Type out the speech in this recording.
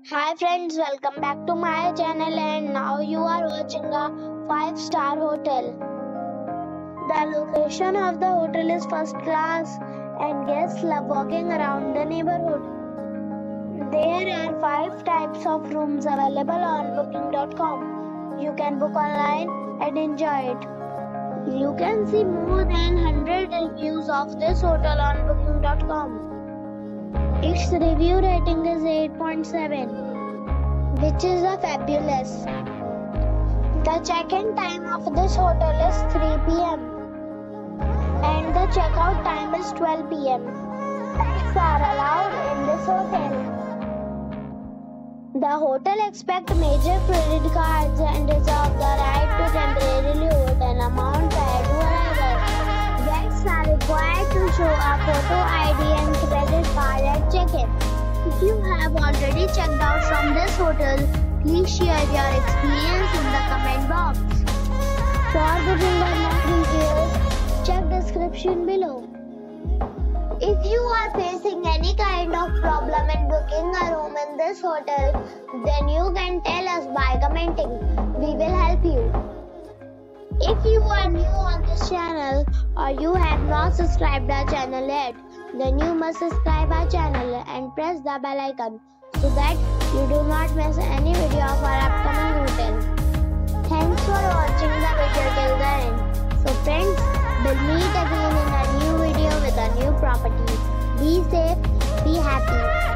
Hi friends, welcome back to my channel and now you are watching a 5-star hotel. The location of the hotel is first class and guests love walking around the neighborhood. There are 5 types of rooms available on booking.com. You can book online and enjoy it. You can see more than 100 reviews of this hotel on booking.com. Its review rating is 8.7, which is fabulous. The check-in time of this hotel is 3 p.m. and the check-out time is 12 p.m. Pets are allowed in this hotel. The hotel accepts major credit cards and reserves the right to temporarily hold an amount prior to arrival. Guests are required to show a photo ID and credit card at check-in. If you have already checked out from this hotel, please share your experience in the comment box. For booking or more details, check description below. If you are facing any kind of problem in booking a room in this hotel, then you can tell us by commenting. We will help you. If you are new on this channel or you have not subscribed our channel yet, then you must subscribe our channel and press the bell icon so that you do not miss any video of our upcoming hotel. Thanks for watching the video till the end. So friends, we'll meet again in a new video with a new property. Be safe, be happy.